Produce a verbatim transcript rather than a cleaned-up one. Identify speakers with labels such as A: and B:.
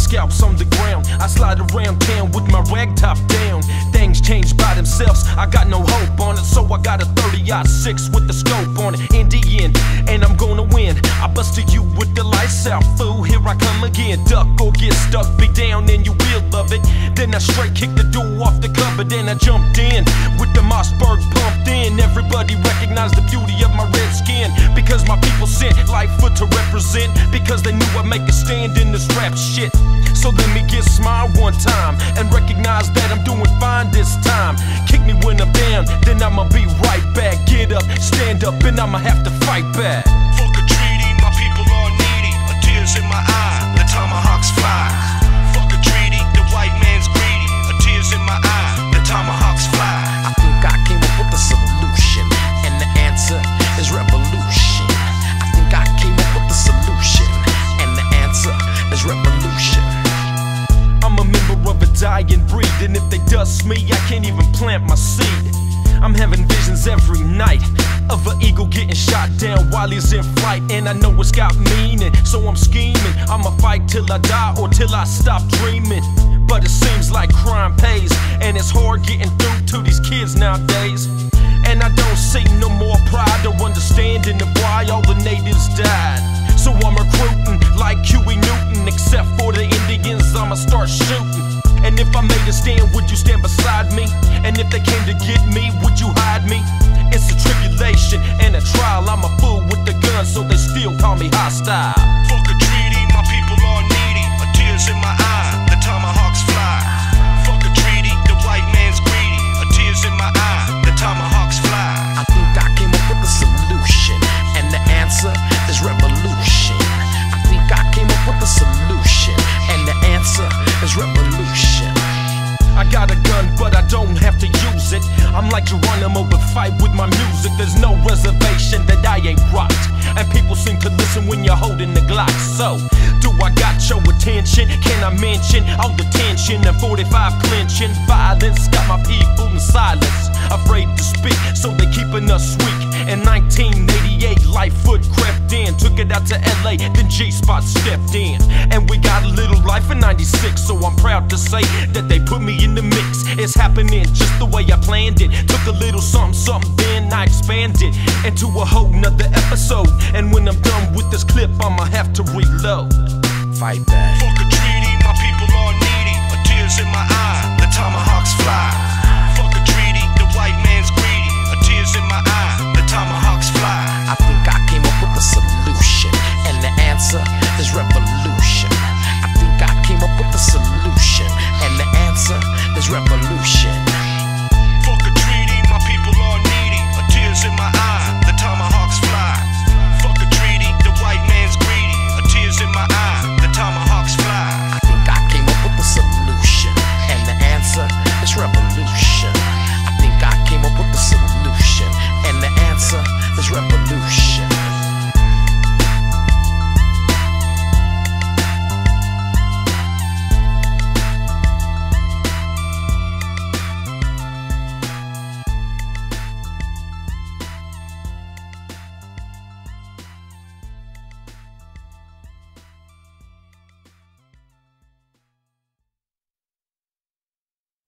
A: scalps on the ground. I slide around town with my rag top down. Things change by themselves, I got no hope on it, so I got a thirty aught six with the scope on it. In the end, and I'm gonna win. I busted you with the lights out, fool, here I come again. Duck or get stuck, be down and you will love it. Then I straight kicked the door off the cupboard and I jumped in with the Mossberg pumped in. Everybody recognized the beauty of my red skin, because my people sent Litefoot to represent, because they knew I'd make a stand in this rap shit. So let me get smile one time and recognize that I'm doing fine this time. Kick me when I'm down, then I'ma be right back. Get up, stand up, and I'ma have to fight back.
B: Fuck a treaty, my people are needy. A tears in my eye, the tomahawks fly. Fuck a treaty, the white man's greedy. A tears in my eye, the tomahawks fly.
C: I think I came up with a solution, and the answer is revolution. I think I came up with the solution, and the answer is revolution.
A: I'm a member of a dying breed, and if they dust me, I can't even plant my seed. I'm having visions every night of an eagle getting shot down while he's in flight, and I know it's got meaning, so I'm scheming. I'ma fight till I die or till I stop dreaming. But it seems like crime pays, and it's hard getting through to these kids nowadays. And I don't see no more pride or understanding of why all the natives died. So I'm recruiting like Huey Newton, except for the Indians, I'ma start shooting. And if I made a stand, would you stand beside me? And if they came to get me, would you hide me? It's a tribulation and a trial. I'm a fool with the gun, so they still call me hostile.
B: Fuck a treaty, my people are needy. A tears in my eye, the tomahawks fly. Fuck a treaty, the white man's greedy. A tears in my eye, the tomahawks fly.
C: I think I came up with a solution, and the answer is revolution. I think I came up with a solution, and the answer is revolution.
A: I got a gun, but I don't have to use it. I'm like Geronimo, but fight with my music. There's no reservation that I ain't rocked, and people seem to listen when you're holding the Glock. So, do I got your attention? Can I mention all the tension and forty-five clenching? Violence got my people in silence, afraid to speak, so they keeping us weak. In nineteen eighty-eight, Litefoot crept in, took it out to L A, then G-Spot stepped in. And we got a little life in ninety-six, so I'm proud to say that they put me in the mix. It's happening just the way I planned it. Took a little something, something, then I expanded into a whole nother episode. And when I'm done with this clip, I'ma have to reload.
C: Fight back.
B: Fuck a treaty, my people are needy. A tears in my eye, the tomahawks fly. Fuck a treaty, the white man's greedy. A tears in my eye, the tomahawks fly.
C: I think I came up with a solution, and the answer is revolution. I think I came up with a solution, and the answer is revolution.